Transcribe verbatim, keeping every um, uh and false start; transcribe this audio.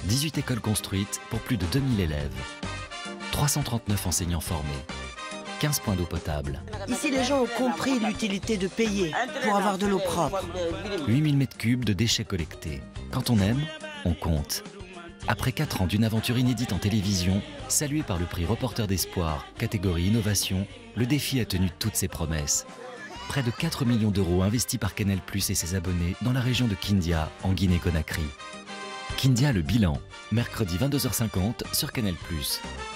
dix-huit écoles construites pour plus de deux mille élèves. trois cent trente-neuf enseignants formés. quinze points d'eau potable. Ici, les gens ont compris l'utilité de payer pour avoir de l'eau propre. huit mille mètres cubes de déchets collectés. Quand on aime, on compte. Après quatre ans d'une aventure inédite en télévision, saluée par le prix Reporter d'Espoir, catégorie Innovation, le défi a tenu toutes ses promesses. Près de quatre millions d'euros investis par Canal plus et ses abonnés dans la région de Kindia, en Guinée-Conakry. Kindia, le bilan, mercredi vingt-deux heures cinquante sur Canal plus.